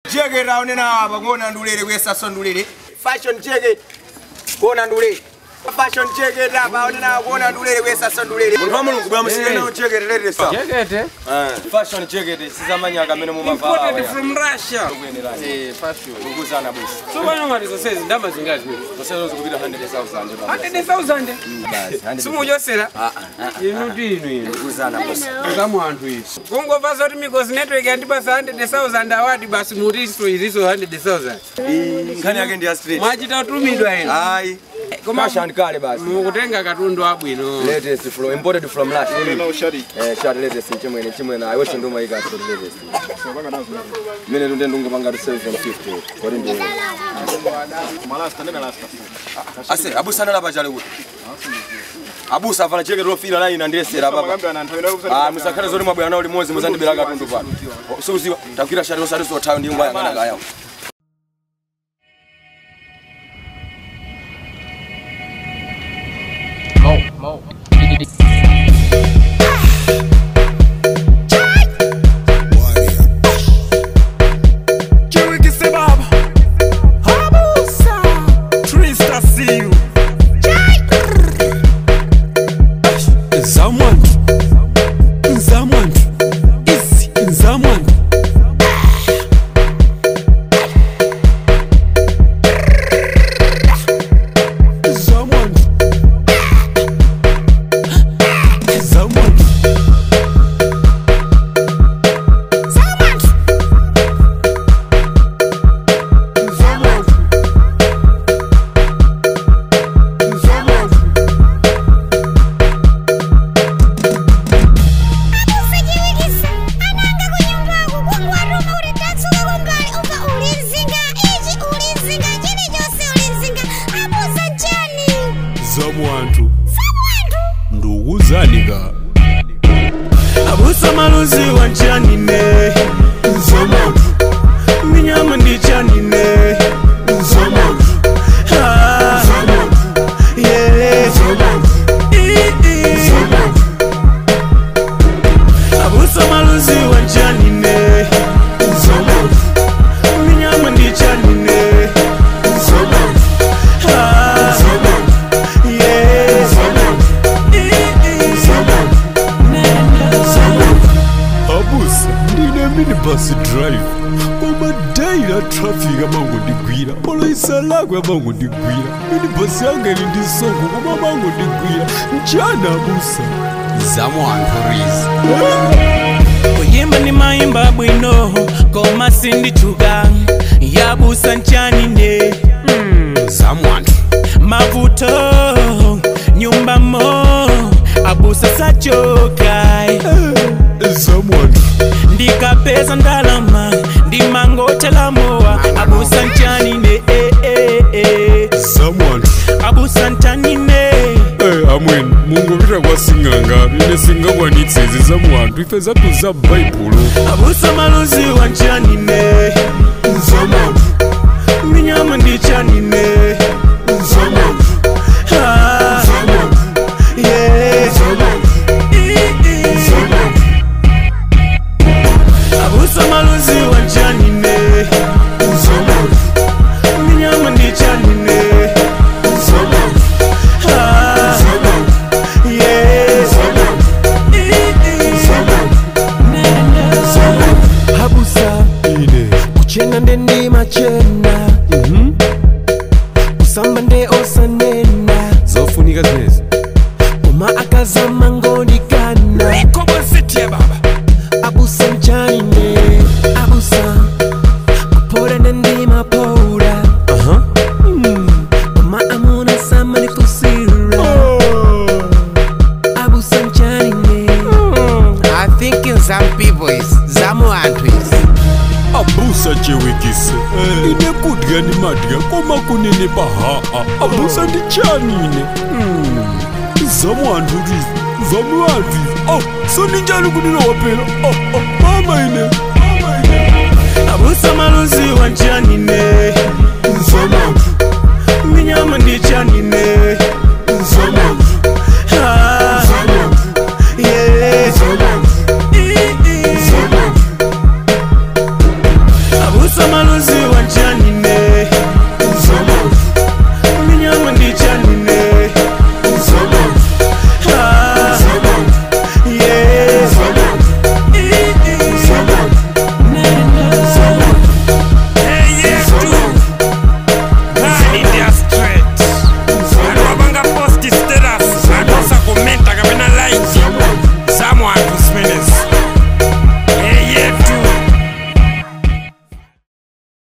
Jege raone na bagona ndulele kwesa sondulele. Fashion jege. Gona ndulele. Fashion jege da baone na gona ndulele kwesa sondulele. Mulungu bwa musike na jege lele sa. Jege fashion jege sizamanya kamene mu mavala. Imported from Russia. Fashion. Nguzana bosi. So bana malizo sezi ndamba zingazi mimi. Sasa zikubira 100,000. 100,000. Basi. Sumu yosela. Inu dinu nguzana bosi. Ngamu antu iso. Kongo vazo mikosi network yandibasa 100,000 award basi muriso iriso 100,000. Ngani yake ndi street. Mwachita tumidwa ino. Hai. Fashion kale basi. Mukutenga katundu abwino. Latest from imported from Russia. No shari. Shari latest chimwe na iwo nduma ika to latest. Mene tunde ndunga banga 750. Kodi ndi. Malasta nena lasta. Ase abusa nala bajale kuti. Abusa avala cheke rofila na ina ndesera baba. Musakhala zoni mwabwana uli mozi muzandibira katundu pano. Soziwa takira shari osari so tayo ndi ngwaya ngana gayawo. Mo. Zamuantu ndukuzalika abusa maluzi wanchanine Zamuantu minyama ndichanine Zamuantu Zamuantu yeah Zamuantu Zamuantu abusa maluzi wanchanine Zamuantu minyama ndichanine Zamuantu minibus drive koma daira traffic amango ndigwira poloisa lako amango ndigwira minibus yanga ili ndisongo koma amango ndigwira mchana abusa Zamuantu kuyimba ni mayimba bwino koma sindichuka yabusa nchanine Zamuantu mavuto nyumba mo abusa sachoka Zamuantu ndikapeza ndalama ndimangotela mowa abusa nchanine Zamuantu abusa nchanine amweni munguvira kwasinganga ine singakwanitsezi Zamuantu ife zatuza bhaibhulo abusa maluzi wanchanine Zamuantu minyama ndichanine Zamuantu Zamuantu yeah Zamuantu Zamuantu abusa maluzi wanchanine Zamuantu minyama ndichanine Zamuantu Zamuantu yeah Zamuantu Zamuantu abusa ine kuchena ndendi machena usamba nde osanena zofunika zinezi uma akazama ngonikana abusa nchanine abusa kupora ndendi mapora uma amuna sama nikusira abusa nchanine I think in some people is Zamuantu is abusa chewekise ine kudya ni madya koma kunene pahaa abusa ndichanine Zamuantu so ninjani kunina wapela mama ine abusa maluzi wanchanine Zamuantu minyama ndichanine Zamuantu Zamuantu yeah Zamuantu Zamuantu abusa maluzi wa nchanine